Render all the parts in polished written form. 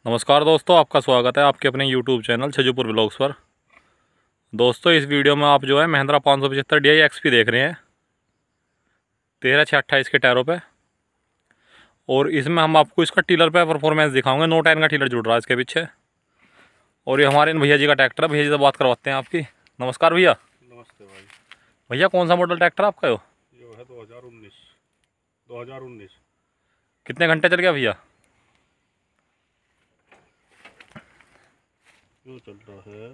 नमस्कार दोस्तों, आपका स्वागत है आपके अपने YouTube चैनल छजूपुर व्लॉग्स पर। दोस्तों, इस वीडियो में आप जो है महिंद्रा 575 DI XP देख रहे हैं 13/6/28 के टायरों पे। और इसमें हम आपको इसका टीलर पे परफॉर्मेंस दिखाऊंगे। नो 10 का टीलर जुड़ रहा है इसके पीछे। और ये हमारे इन भैया जी का ट्रैक्टर है। भैया जी से बात करवाते हैं आपकी। नमस्कार भैया। नमस्ते भाई। भैया कौन सा मॉडल ट्रैक्टर आपका हो? ये है 2019। कितने घंटे चल गया भैया? जो चल रहा है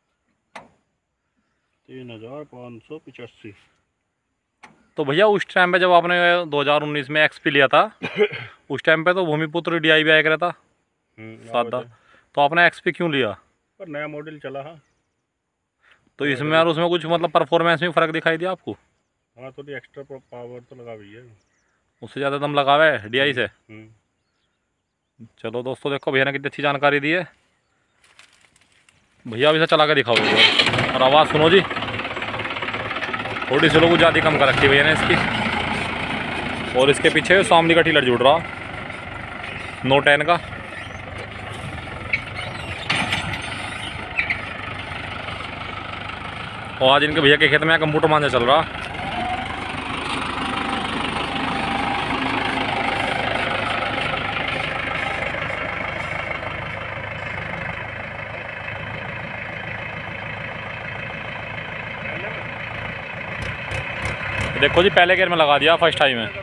3585। तो भैया उस टाइम पे जब आपने 2019 में XP लिया था उस टाइम पे तो भूमिपुत्र DI भी आया करा था सादा। तो आपने XP क्यों लिया? पर नया मॉडल चला है तो इसमें और उसमें कुछ मतलब परफॉर्मेंस में फ़र्क दिखाई दिया आपको? हाँ, थोड़ी एक्स्ट्रा पावर तो लगा हुई है। उससे ज़्यादा दम लगा हुआ है DI से। चलो दोस्तों, देखो भैया ने कितनी अच्छी जानकारी दी है। भैया अभी से चला के दिखाओ और आवाज़ सुनो जी। थोड़ी सी लोग ज़्यादा कम कर रखी है भैया ने इसकी। और इसके पीछे सामने का टीलर जुड़ रहा नो 10 का। और आज इनके भैया के खेत में कंप्यूटर मांझा चल रहा। देखो जी, पहले गेयर में लगा दिया फर्स्ट टाइम में।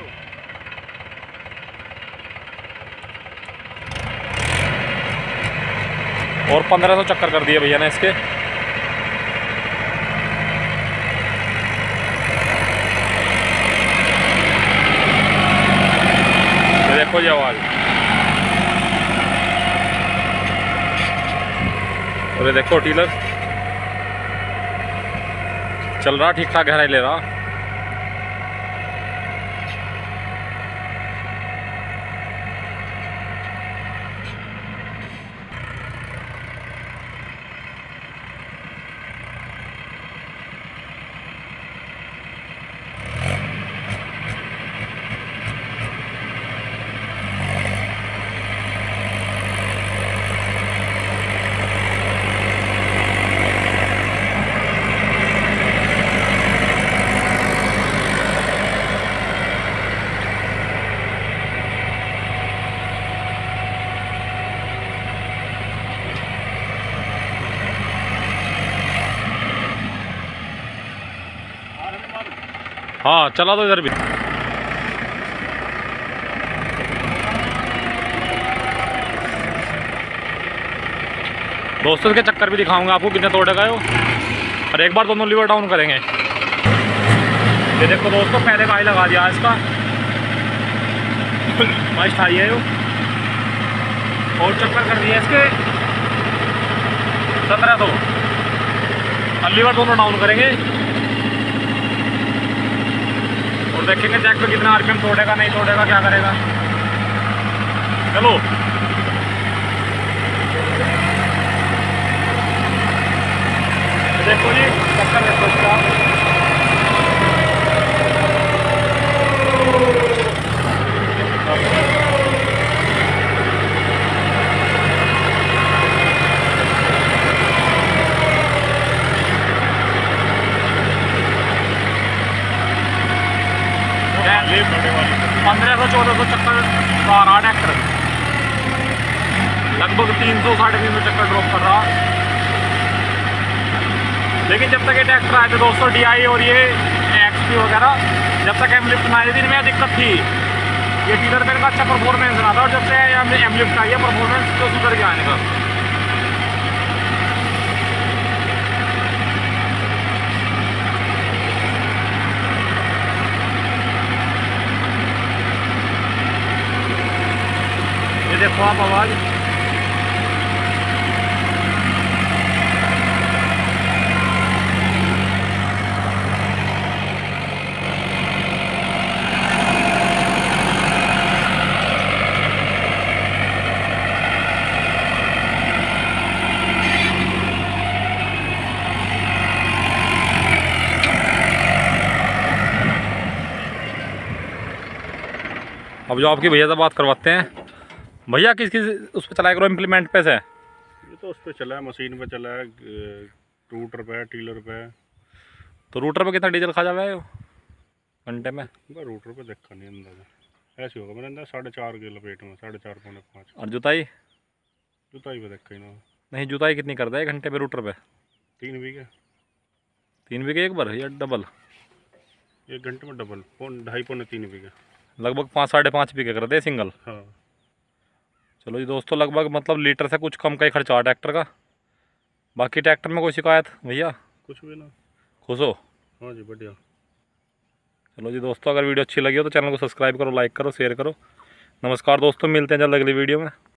और 1500 चक्कर कर दिए भैया ने इसके। ये देखो जी आवाज़। और ये देखो टीलर चल रहा, ठीक ठाक गहराई ले रहा। हाँ, चला दो इधर भी। दोस्तों के चक्कर भी दिखाऊंगा आपको कितने तोड़ेगा वो। और एक बार दोनों लीवर डाउन करेंगे। ये देखो दोस्तों, पहले का ही लगा दिया इसका। मस्त आई है वो। और चक्कर कर दिया इसके 1700। और लीवर दोनों डाउन करेंगे और देखेंगे जैक पे कितना RPM तोड़ेगा, नहीं तोड़ेगा, क्या करेगा। चलो देखो जी, चक्कर देखो इसका। लेप होने वाली 1500-1400 चक्कर का रहा ट्रैक्टर। लगभग 300-350 चक्कर ड्रॉप कर रहा। लेकिन जब तक ये ट्रैक्टर आए थे दोस्तों DI और ये XP वगैरह, जब तक एमलिफ्ट ना आई थी इनमें दिक्कत थी। ये टीलर पे इनका अच्छा परफॉर्मेंस रहा था। और जब से एमलिफ्ट आई है परफॉर्मेंस तो सुधर के आने का। ये देखो आप आवाज़। अब जो आपकी भैया से बात करवाते हैं भैया किस किस उस पर चलाया करो इम्प्लीमेंट पे से? ये तो उस पर चला है, मशीन पे चला है, रूटर पे, टीलर पे। तो रूटर पे कितना डीजल खा जावे घंटे में? रूटर पे देखा नहीं अंदाजा, ऐसे होगा मेरे अंदर 4.5 के लपेट में, 4.5 पौने 5। और जुताई? जुताई पे देखा ही ना। नहीं, जुताई कितनी करता है घंटे पे रूटर पे? 3 बीघे। 3 बीघे एक बार या डबल? 1 घंटे में डबल, 2.5 पौने 3 बीघे। लगभग 5-5.5 बीघे करते हैं सिंगल। हाँ। चलो जी दोस्तों, लगभग मतलब लीटर से कुछ कम का ही खर्चा ट्रैक्टर का। बाकी ट्रैक्टर में कोई शिकायत भैया? कुछ भी ना। खुश हो? हाँ जी, बढ़िया। चलो जी दोस्तों, अगर वीडियो अच्छी लगी हो तो चैनल को सब्सक्राइब करो, लाइक करो, शेयर करो। नमस्कार दोस्तों, मिलते हैं जल्द अगली वीडियो में।